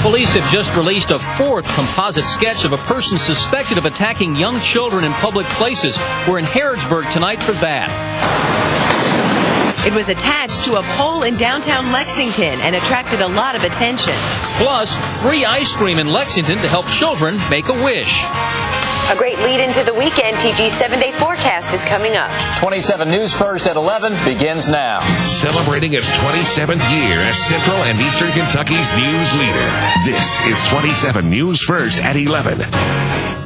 Police have just released a fourth composite sketch of a person suspected of attacking young children in public places. We're in Harrodsburg tonight for that. It was attached to a pole in downtown Lexington and attracted a lot of attention. Plus, free ice cream in Lexington to help children make a wish. A great lead into the weekend. TG's 7-day forecast is coming up. 27 Newsfirst at 11 begins now. Celebrating its 27th year as Central and Eastern Kentucky's news leader. This is 27 News First at 11.